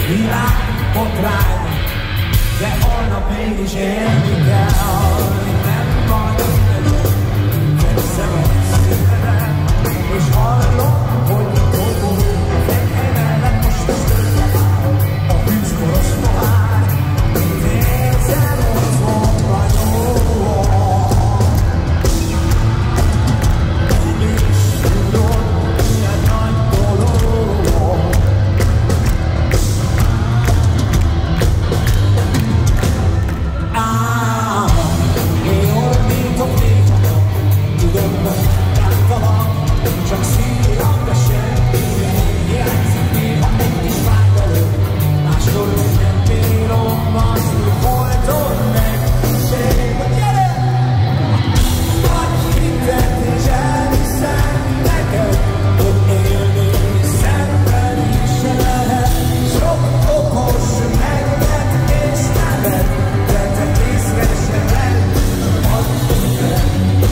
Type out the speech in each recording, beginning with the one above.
világbotrány, de holnap mégis élni kell. Nem baj, veszem a szívem, és hallom, hogy a dolgok a fekhely mellett most az tőle áll. A tűzkoros pohár, mint érzem, hogy mondva jó. Mégis tudod, milyen nagy dolog. Csak szívem, de semmi hiányzik, néha egy kis vágyaló. Máskor nem bírom azt, hogy folyton megség. Gyere! Nagy hitet és elhiszem neked, hogy élni szenvedni se lehet. Sok okos megvet és nevet, de te észre se vedd, add hitet.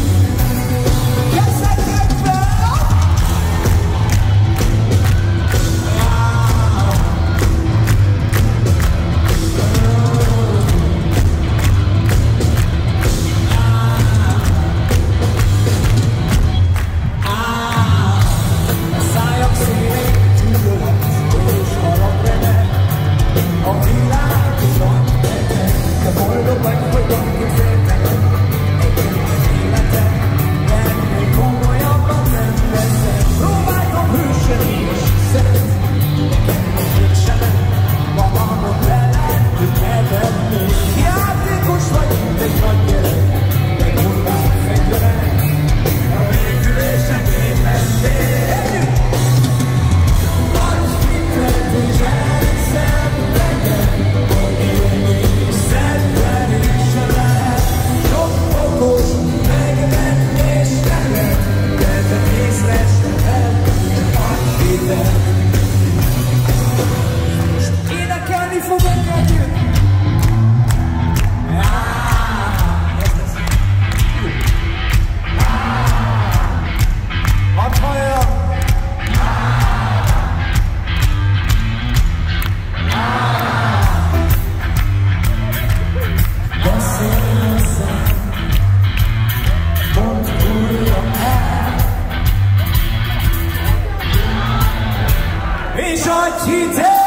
Énekelni fogunk együtt! Hadd halljam! Beszélszem, mondd újra el, és adj hitet!